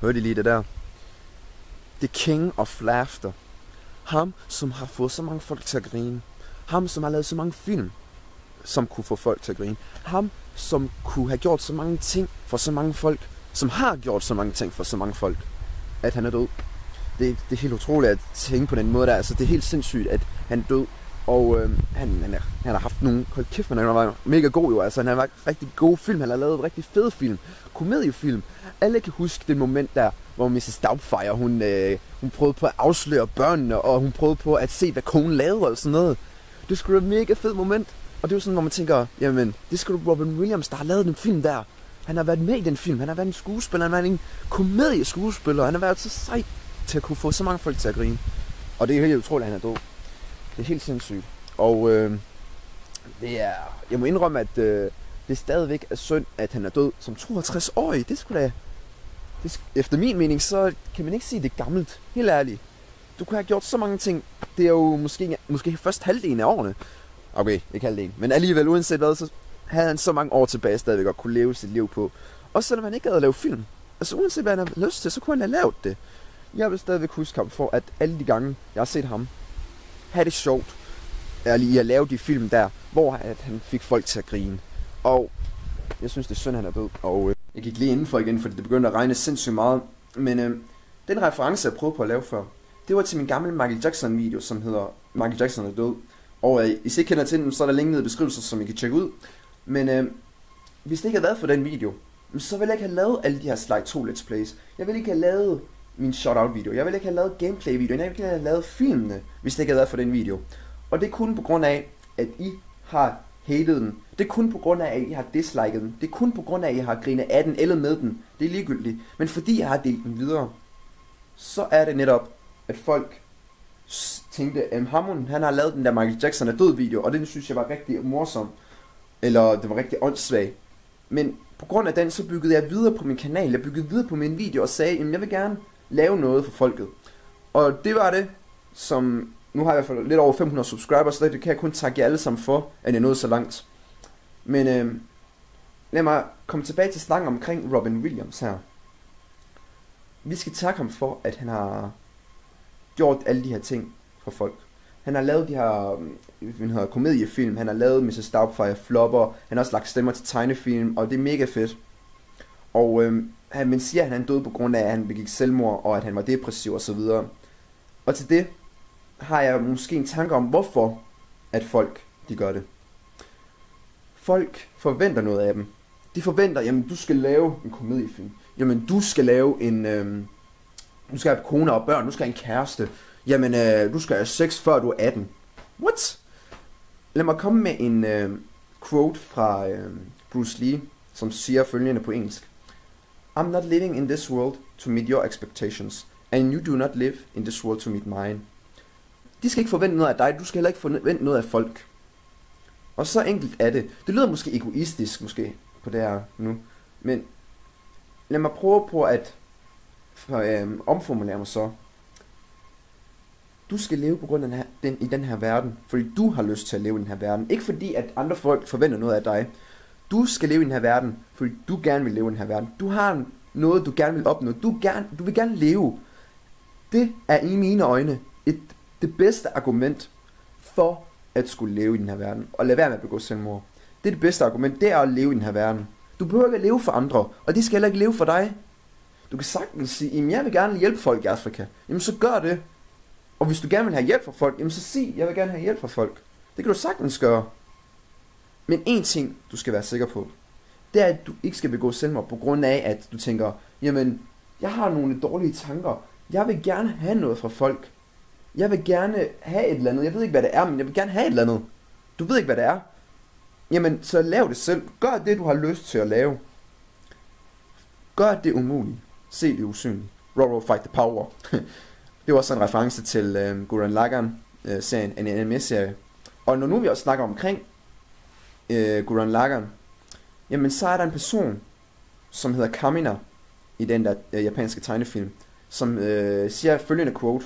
Hørte I lige det der? The King of Laughter. Ham, som har fået så mange folk til at grine. Ham, som har lavet så mange film, som kunne få folk til at grine. Ham, som kunne have gjort så mange ting for så mange folk. Som har gjort så mange ting for så mange folk. At han er død. Det er helt utroligt at tænke på den måde der. Altså, det er helt sindssygt, at han er død. Og han har haft nogle... Hold kæft, han var mega god jo. Altså, han har været rigtig god film. Han har lavet rigtig fede film. Komediefilm. Alle kan huske det moment der, hvor Mrs. Doubtfire, hun prøvede på at afsløre børnene, og hun prøvede på at se, hvad konen lavede og sådan noget. Det skulle være et mega fed moment. Og det er jo sådan, hvor man tænker, jamen, det skulle Robin Williams, der har lavet den film der. Han har været med i den film. Han har været en skuespiller. Han har været en komedieskuespiller. Han har været så sej til at kunne få så mange folk til at grine. Og det er helt utroligt, at han er død. Det er helt sindssygt. Og det er... Jeg må indrømme, at det stadigvæk er synd, at han er død som 62-årig. Det skulle da... Efter min mening, så kan man ikke sige, det er gammelt. Helt ærligt. Du kunne have gjort så mange ting. Det er jo måske først halvdelen af årene. Okay, ikke halvdelen. Men alligevel, uanset hvad, så havde han så mange år tilbage stadigvæk at kunne leve sit liv på. Også selvom han ikke havde lavet film. Altså uanset hvad han havde lyst til, så kunne han have lavet det. Jeg vil stadigvæk huske ham for, at alle de gange, jeg har set ham, have det sjovt i at lave de film der, hvor at han fik folk til at grine. Og jeg synes, det er synd, han er død. Og jeg gik lige indenfor igen, fordi det begyndte at regne sindssygt meget. Men den reference, jeg prøvede på at lave før, det var til min gamle Michael Jackson video, som hedder Michael Jackson er død. Og hvis I ikke kender til den, så er der link nede i beskrivelsen, som I kan tjekke ud. Men hvis det ikke havde været for den video, så ville jeg ikke have lavet alle de her Sly 2 Let's Plays. Jeg ville ikke have lavet min shoutout video. Jeg ville ikke have lavet gameplay video. Jeg ville ikke have lavet filmene, hvis det ikke havde været for den video. Og det er kun på grund af, at I har hated den. Det er kun på grund af, at I har disliket den. Det er kun på grund af, at I har grinet af den eller med den. Det er ligegyldigt. Men fordi jeg har delt den videre, så er det netop, at folk tænkte, at han har lavet den der Michael Jackson er død video, og den synes jeg var rigtig morsom. Eller det var rigtig åndssvagt. Men på grund af den, så byggede jeg videre på min kanal. Jeg byggede videre på min video og sagde, at jeg vil gerne lave noget for folket. Og det var det, som... Nu har jeg i hvert fald lidt over 500 subscribers, så det kan jeg kun takke jer alle sammen for, at jeg nåede så langt. Men lad mig komme tilbage til snakken omkring Robin Williams her. Vi skal takke ham for, at han har gjort alle de her ting for folk. Han har lavet de her komediefilm, han har lavet Mrs. Doubtfire flopper, han har også lagt stemmer til tegnefilm, og det er mega fedt. Og man siger, at han døde på grund af, at han begik selvmord, og at han var depressiv osv. Og til det har jeg måske en tanke om, hvorfor at folk de gør det. Folk forventer noget af dem. De forventer, jamen du skal lave en komediefilm. Jamen du skal lave en... du skal have kone og børn, du skal have en kæreste. Jamen du skal have sex før du er 18. What? Lad mig komme med en quote fra Bruce Lee, som siger følgende på engelsk. I'm not living in this world to meet your expectations, and you do not live in this world to meet mine. De skal ikke forvente noget af dig, du skal heller ikke forvente noget af folk. Og så enkelt er det. Det lyder måske egoistisk måske på det her nu, men lad mig prøve på at omformulere mig så. Du skal leve på grund af i den her verden, fordi du har lyst til at leve i den her verden. Ikke fordi at andre folk forventer noget af dig. Du skal leve i den her verden, fordi du gerne vil leve i den her verden. Du har noget, du gerne vil opnå. Du vil gerne leve. Det er i mine øjne det bedste argument for at skulle leve i den her verden. Og lade være med at begå selvmord. Det er det bedste argument, det er at leve i den her verden. Du behøver ikke at leve for andre, og de skal heller ikke leve for dig. Du kan sagtens sige, jamen jeg vil gerne hjælpe folk i Afrika. Jamen så gør det. Og hvis du gerne vil have hjælp fra folk, jamen så sig, jeg vil gerne have hjælp fra folk. Det kan du sagtens gøre. Men en ting, du skal være sikker på, det er, at du ikke skal begå selvmord på grund af, at du tænker, jamen, jeg har nogle dårlige tanker. Jeg vil gerne have noget fra folk. Jeg vil gerne have et eller andet. Jeg ved ikke, hvad det er, men jeg vil gerne have et eller andet. Du ved ikke, hvad det er. Jamen, så lav det selv. Gør det, du har lyst til at lave. Gør det umuligt. Se det usynlige. Raw Fight the Power. Det var også en reference til Gurren Lagann-serien, en anime-serie. Og når nu vi også snakker omkring Gurren Lagann, jamen så er der en person, som hedder Kamina, i den der japanske tegnefilm, som siger følgende quote.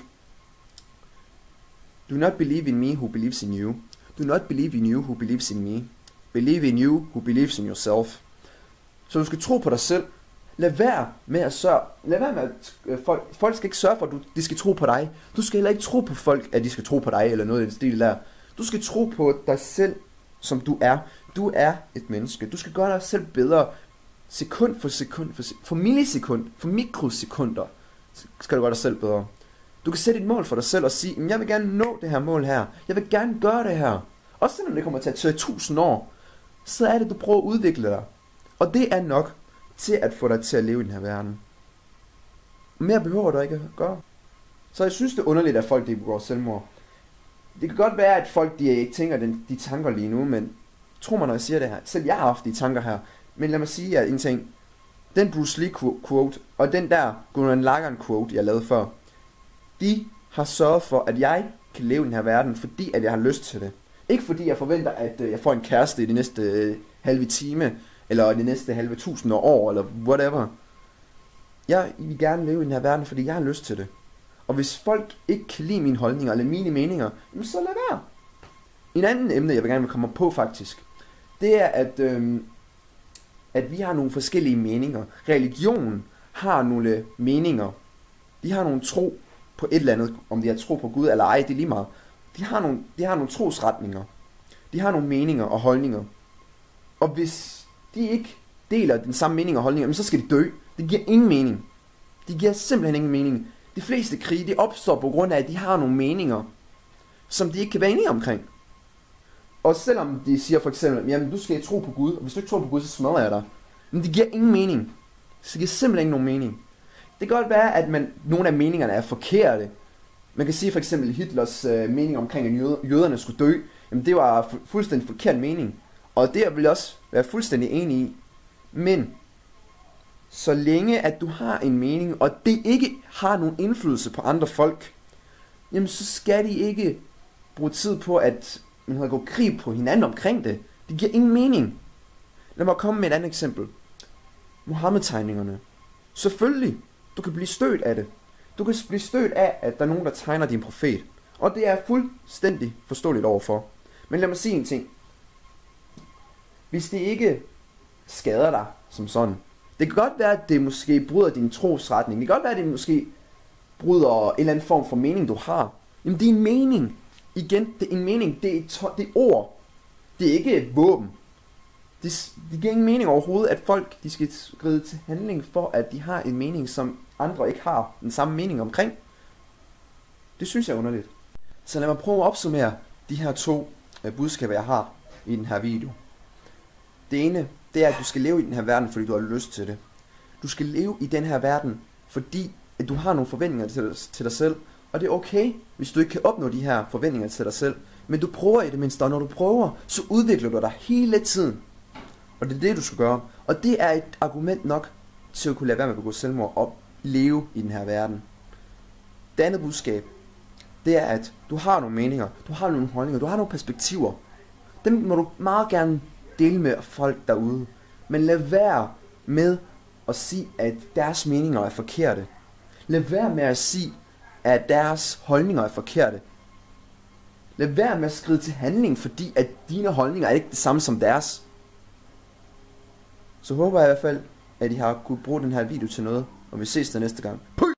Do not believe in me who believes in you. Do not believe in you who believes in me. Believe in you who believes in yourself. Så du skal tro på dig selv. Lad være med at sørge. Lad være med at folk skal ikke sørge for, at de skal tro på dig. Du skal heller ikke tro på folk, at de skal tro på dig, eller noget i den stil der. Du skal tro på dig selv, som du er. Du er et menneske. Du skal gøre dig selv bedre. Sekund for sekund, for millisekund, for mikrosekunder, skal du gøre dig selv bedre. Du kan sætte et mål for dig selv og sige, jeg vil gerne nå det her mål her. Jeg vil gerne gøre det her. Også selvom det kommer til at tage 1000 år, så er det, du prøver at udvikle dig. Og det er nok til at få dig til at leve i den her verden. Mere behøver du ikke at gøre. Så jeg synes, det er underligt, at folk de begår selvmord. Det kan godt være, at folk de ikke tænker de tanker lige nu, men tro mig, når jeg siger det her. Selv jeg har haft de tanker her. Men lad mig sige at en ting. Den Bruce Lee quote, og den der Gurren Lagann quote, jeg lavede før, de har sørget for, at jeg kan leve i den her verden, fordi at jeg har lyst til det. Ikke fordi jeg forventer, at jeg får en kæreste i de næste halve time, eller de næste halve tusinde år, eller whatever. Jeg vil gerne leve i den her verden, fordi jeg har lyst til det. Og hvis folk ikke kan lide mine holdninger, eller mine meninger, så lad være. En anden emne, jeg vil gerne komme på faktisk, det er, at vi har nogle forskellige meninger. Religion har nogle meninger. De har nogle tro på et eller andet, om de har tro på Gud eller ej, det er lige meget. De har nogle trosretninger. De har nogle meninger og holdninger. Og hvis de ikke deler den samme mening og holdninger, så skal de dø. Det giver ingen mening. Det giver simpelthen ingen mening. De fleste krige, de opstår på grund af, at de har nogle meninger, som de ikke kan være enige omkring. Og selvom de siger for eksempel, jamen du skal tro på Gud, og hvis du ikke tror på Gud, så smadrer jeg dig. Men det giver ingen mening. Det giver simpelthen ikke nogen mening. Det kan godt være, at nogle af meningerne er forkerte. Man kan sige for eksempel Hitlers mening omkring, at jøderne skulle dø. Jamen det var fuldstændig forkert mening. Og det vil jeg også være fuldstændig enig i. Men så længe at du har en mening, og det ikke har nogen indflydelse på andre folk, jamen så skal de ikke bruge tid på, at man har gået krig på hinanden omkring det. Det giver ingen mening. Lad mig komme med et andet eksempel. Mohammed-tegningerne. Selvfølgelig, du kan blive stødt af det. Du kan blive stødt af, at der er nogen, der tegner din profet. Og det er fuldstændig forståeligt overfor. Men lad mig sige en ting. Hvis det ikke skader dig som sådan. Det kan godt være, at det måske bryder din trosretning. Det kan godt være, at det måske bryder en eller anden form for mening, du har. Jamen det er en mening. Igen, det er en mening. Det er ord. Det er ikke et våben. Det giver ingen mening overhovedet, at folk de skal skride til handling for, at de har en mening, som andre ikke har den samme mening omkring. Det synes jeg er underligt. Så lad mig prøve at opsummere de her to budskaber, jeg har i den her video. Det ene, det er, at du skal leve i den her verden, fordi du har lyst til det. Du skal leve i den her verden, fordi at du har nogle forventninger til dig selv. Og det er okay, hvis du ikke kan opnå de her forventninger til dig selv. Men du prøver i det mindste, og når du prøver, så udvikler du dig hele tiden. Og det er det, du skal gøre. Og det er et argument nok til at kunne lade være med at begå selvmord og leve i den her verden. Det andet budskab, det er, at du har nogle meninger, du har nogle holdninger, du har nogle perspektiver. Dem må du meget gerne dele med folk derude. Men lad være med at sige, at deres meninger er forkerte. Lad være med at sige, at deres holdninger er forkerte. Lad være med at skride til handling, fordi at dine holdninger er ikke det samme som deres. Så håber jeg i hvert fald, at I har kunnet bruge den her video til noget, og vi ses der næste gang.